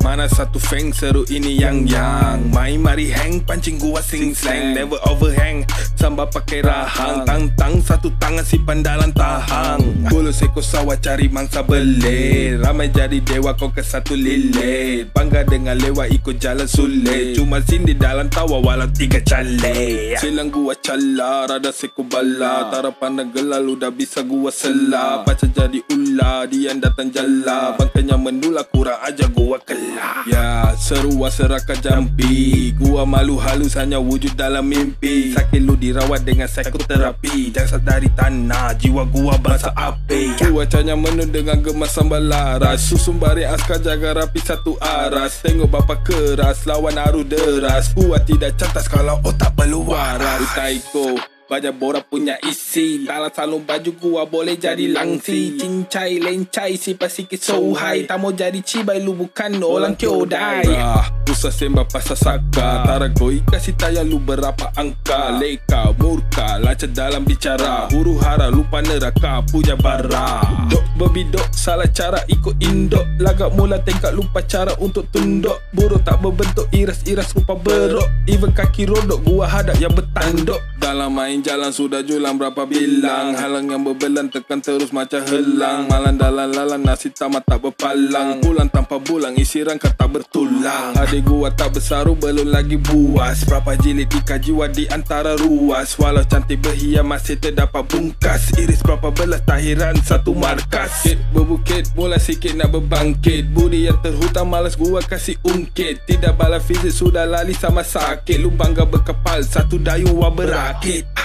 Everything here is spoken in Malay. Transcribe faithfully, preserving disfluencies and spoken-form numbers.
mana satu feng, seru ini yang yang. Main mari hang, pancing gua sing slang. Never overhang, samba pakai rahang. Tang-tang satu tangan si pandalan tahang. Bulu seko sawah cari mangsa belir. Ramai jadi dewa kau ke satu lilit. Bangga dengan lewat ikut jalan sulit. Cuma sini dalam tawa walau tiga cale. Silang gua cala, rada seko bala. Tara pandang gelal udah bisa gua sela. Baca jadi ular, dia datang jala. Bangkanya mendula kurang aja gua kelah. Ya seru seraka jampi. Gua malu halus hanya wujud dalam mimpi. Sakit lu dirawat dengan psikoterapi. Jasad dari tanah, jiwa gua basah api. Cuacanya menu dengan gemasan balaras. Susun baring askar jaga rapi satu aras. Tengok bapa keras, lawan arus deras. Gua tidak cantas kalau otak berluaras. Utaiko banyak borak punya isi. Dalam salung baju gua boleh jadi langsi. Cincai lencai si pasikit so high. Tak mau jadi cibai lu bukan orang kyodai. Usah sembah pasal saka. Tara goi kasih tayang lu berapa angka. Leka murka lancar dalam bicara. Huru hara lupa neraka punya bara. Dok berbidok salah cara ikut indok. Lagak mula tingkat lupa cara untuk tunduk. Buruk tak berbentuk iras-iras rupa berok. Even kaki rodok gua hadap yang bertanduk. Dalam main jalan sudah julang berapa bilang. Halang yang berbelan tekan terus macam helang. Malam dalam lalang nasi tamat tak berpalang. Pulang tanpa bulang isi rangka tak bertulang. Adik gua tak bersaru belum lagi buas. Berapa jilid dikaji di antara ruas. Walau cantik berhias masih terdapat bungkas. Iris berapa belas tahiran satu markas. Kit berbukit mulai sikit nak berbangkit. Budi yang terhutang malas gua kasih ungkit. Tidak bala fizik sudah lali sama sakit. Lu bangga berkepal satu dayung wah berakit.